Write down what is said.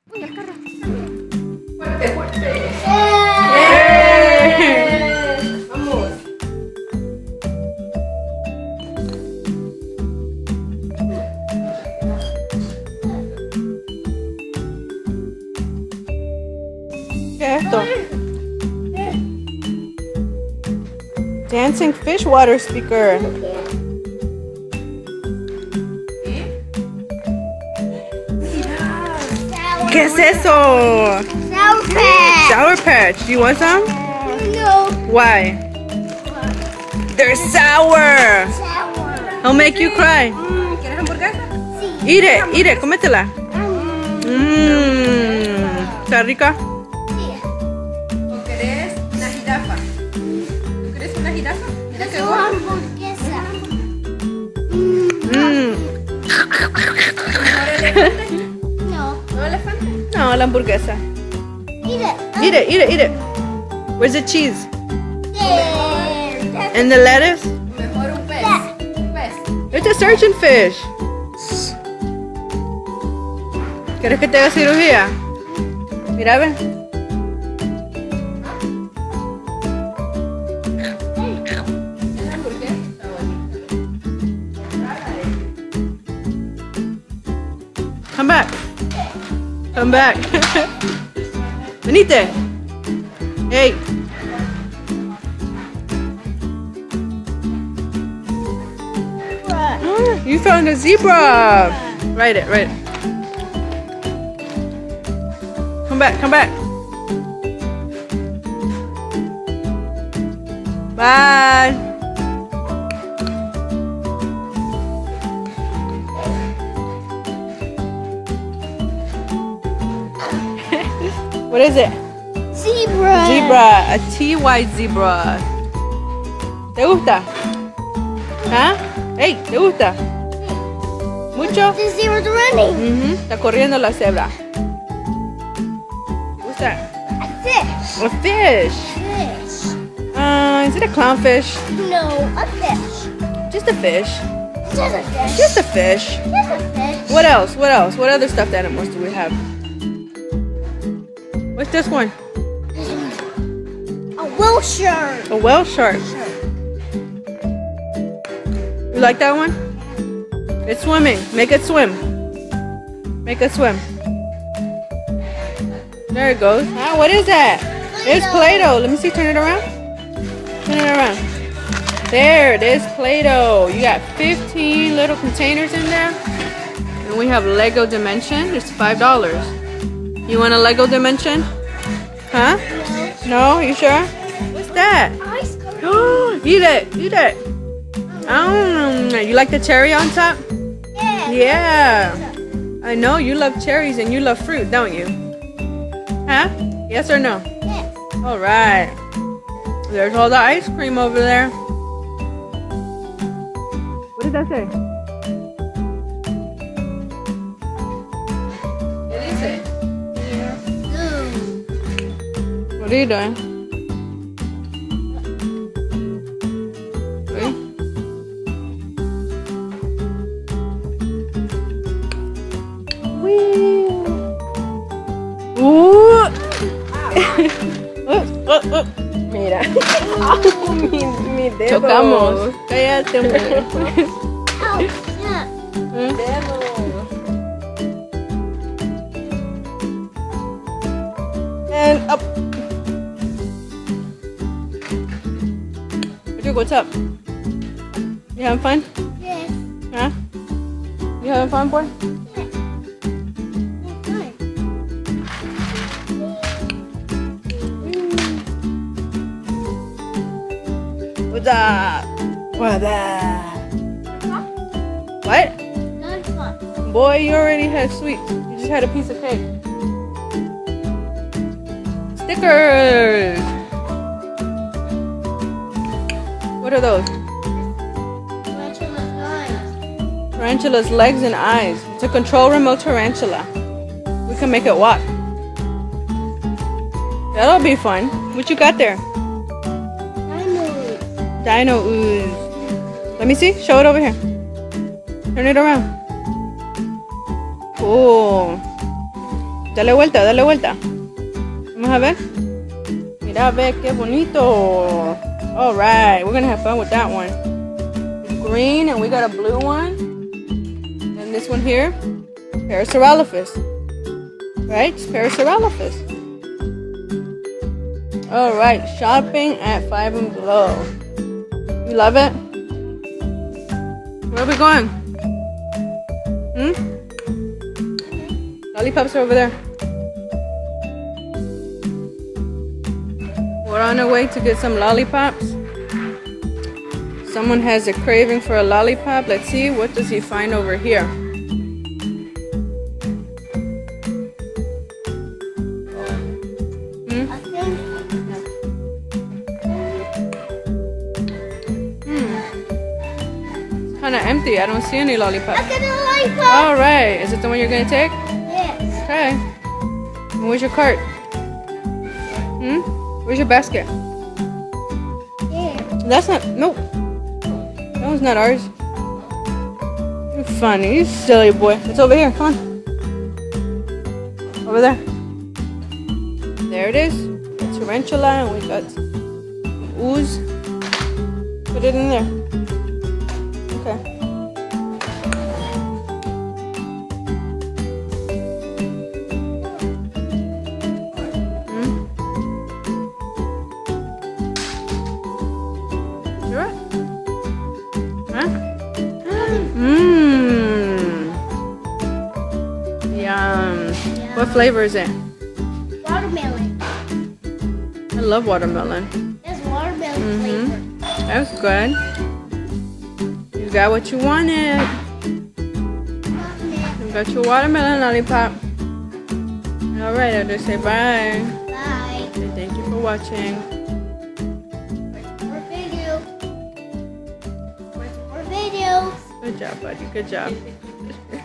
Uy, el carro. Fuerte, fuerte. Vamos. ¿Qué es esto? Dancing fish water speaker. ¿Qué es eso? Sour Patch. Sour Patch. Do you want some? No. Why? They're sour. Sour. I'll make you cry. ¿Quieres hamburguesa? Eat it, cómetela. ¿Está rica? ¿O querés una jirafa? ¿Tú querés una jirafa? Mira qué Yo bueno. hamburguesa. No. ¿No elefante? No, la hamburguesa. Eat it. Eat it. Where's the cheese? Yeah. And the lettuce? Mejor un pez. Un pez. It's a surgeon fish. ¿Quieres que te haga cirugía? Mira, ven. ¿Esa hamburguesa? Está bonita. Come back. Come back. Venite. Hey. You found a zebra. Write it. Come back. Bye. What is it? Zebra. Zebra. A TY zebra. ¿Te gusta? ¿Ah? Hey, ¿te gusta? ¿Mucho? The zebra's running. Está corriendo la cebra. What's that? A fish. A fish. Fish. Is it a clownfish? No, a fish. Just a fish. Just a fish. Just a fish. Just a fish. What else? What other stuffed animals do we have? What's this one? A whale shark. A whale shark. You like that one? It's swimming. Make it swim. Make it swim. There it goes. Ah, what is that? It's Play-Doh. Let me see. Turn it around. Turn it around. There it is, Play-Doh. You got 15 little containers in there. And we have Lego Dimension. It's $5. You want a Lego Dimension? Huh? No? You sure? What's that? Ice cream. Eat it. You like the cherry on top? Yeah. Yeah. I know you love cherries and you love fruit, don't you? Huh? Yes or no? Yeah. All right. There's all the ice cream over there. What did that say? ¿Qué dice? What are you doing? Wait. Wee. Ooh. Mira. mi dedo. Chocamos. Cállate, hombre. Oh, yeah. Dedo. And up. Eadric, what's up? You having fun? Yes. Huh? You having fun, boy? What's up? What's up? What? Lollipop. Boy, you already had sweets. You just had a piece of cake. Stickers. What are those? Tarantula's eyes. Tarantula's legs and eyes. It's a control remote tarantula. We can make it walk. That'll be fun. What you got there? Dino ooze. Let me see. Show it over here. Turn it around. Cool. Dale vuelta, dale vuelta. Vamos a ver. Mira, ve qué bonito. All right, we're gonna have fun with that one. It's green, and we got a blue one. And this one here, Parasaurolophus. Right, it's Parasaurolophus. All right, shopping at Five and Below. You love it? Where are we going? Lollipops are over there. We're on our way to get some lollipops. Someone has a craving for a lollipop. Let's see, what does he find over here? Kind of empty. I don't see any lollipops. Look at the lollipop. All right. Is it the one you're going to take? Yes. Okay. And where's your cart? Where's your basket? Here. That's not... Nope. That one's not ours. You're funny. You silly boy. It's over here. Come on. Over there. There it is. Tarantula. And we got ooze. Put it in there. Okay. Sure? Huh? Yum. What flavor is it? Watermelon. I love watermelon. There's watermelon flavor. That's good. You got what you wanted. You got your watermelon lollipop. Alright, I'll just say bye. Bye. And thank you for watching. More videos. More videos. Good job, buddy. Good job.